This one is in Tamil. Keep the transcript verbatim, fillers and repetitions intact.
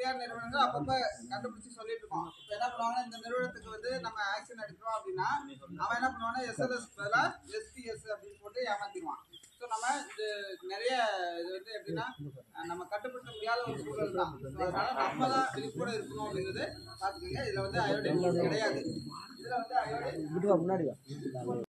தனியார் நிறுவனங்கள் அப்பப்ப கண்டுபிடிச்சு சொல்லிட்டு இருக்கோம். இப்போ என்ன பண்ணுவாங்கன்னா இந்த நிறுவனத்துக்கு வந்து நம்ம ஆக்ஷன் எடுக்கிறோம் அப்படின்னா அவன் என்ன பண்ணுவான்னா எஸ்எல்எஸ் பதிலாக எஸ்டிஎஸ் அப்படின்னு போட்டு ஏமாத்திடுவான். ஸோ நம்ம இது நிறைய இது வந்து எப்படின்னா நம்ம கட்டுப்படுத்த முடியாத ஒரு சூழல் தான். அதனால நம்ம தான் விழிப்போட இருக்கணும் அப்படிங்கிறது பார்த்துக்கோங்க. இதில் வந்து அயோடின் கிடையாது. இதில் வந்து அயோடின் முன்னாடி